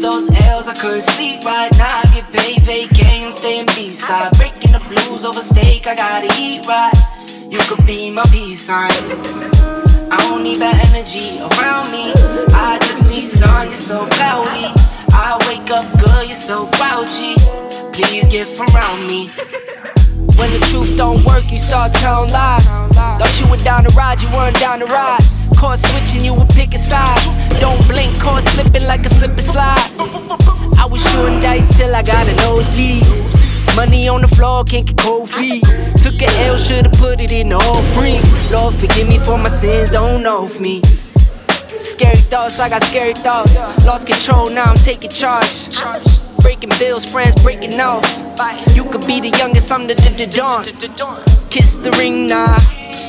those L's, I couldn't sleep right now. I get paid, vacay, I'm staying B-side. Breaking the blues over steak, I gotta eat right. You could be my peace sign. I don't need that energy around me. I just need sun, you're so cloudy. I wake up good, you're so grouchy. Please get from around me. When the truth don't work, you start telling lies. Thought you were down to ride, you weren't down to ride. Caught switching, you were picking sides. Don't blink, caught slipping like a slip and slide. I was shooting dice till I got a nosebleed. Money on the floor, can't get cold feet. Took an L, should've put it in the offering. Lord, forgive me for my sins, don't know of me. Scary thoughts, I got scary thoughts. Lost control, now I'm taking charge. Breaking bills, friends breaking off. You could be the youngest, I'm the dawn. Kiss the ring, nah.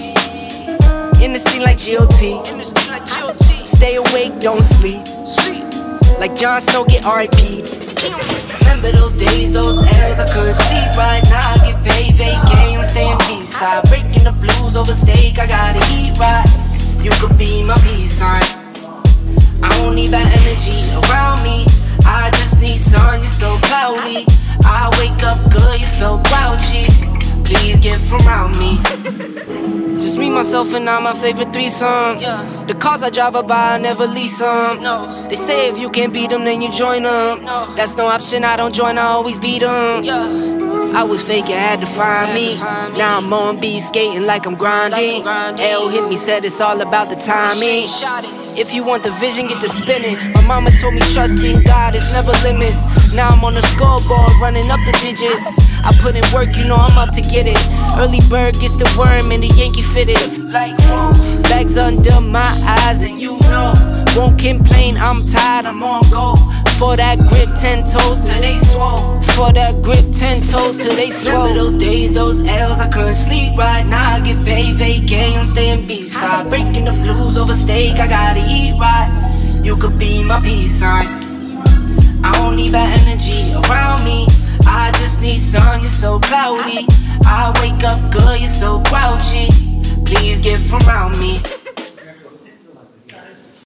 In the scene like G.O.T. Stay awake, don't sleep. Like Jon Snow, get R.I.P. Remember those days, those L's, I couldn't sleep right now. I get paid, vacay, I'm staying B-side. Breaking the blues over steak, I gotta eat right. You could be my peace sign. I don't need that energy around me. I just need sun, you're so cloudy. I wake up good, you're so grouchy. Please get from around me. Just me, myself, and I, my favorite threesome. The cars I drive by, I never lease them. They say if you can't beat them, then you join them. That's no option, I don't join, I always beat them. I was fake, you had to find me. Now I'm on beat, skating like I'm grinding. L hit me, said it's all about the timing. If you want the vision, get to spinning. My mama told me trust in God, it's never limits. Now I'm on the scoreboard, running up the digits. I put in work, you know I'm up to get it. Early bird gets the worm and the Yankee fitted. Like whoa, bags under my eyes and you know. Won't complain, I'm tired, I'm on go. For that grip, 10 toes till they swole. For that grip, 10 toes till they swole. Remember those days, those L's, I couldn't sleep right now. I get paid, vacay, I'm staying B-side. Breaking the blues over steak, I gotta eat right. You could be my peace sign. I don't need that energy around me. I just need sun, you're so cloudy. I wake up good, you're so grouchy. Please get from around me.